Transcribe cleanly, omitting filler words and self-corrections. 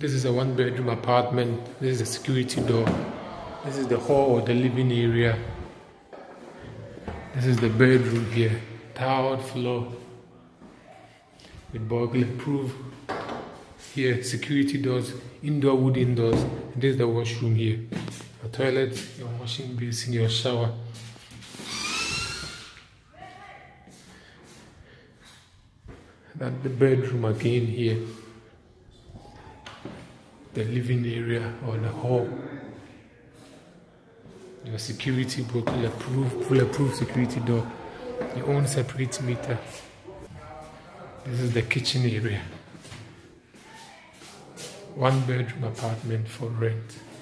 This is a one-bedroom apartment. This is a security door. This is the hall or the living area. This is the bedroom here. Tiled floor with burglar-proof. Here, security doors, indoor wood indoors. And this is the washroom here. Your toilet, your washing basin, your shower. That's the bedroom again here. The living area or the hall. Your security bulletproof security door. Your own separate meter. This is the kitchen area. One bedroom apartment for rent.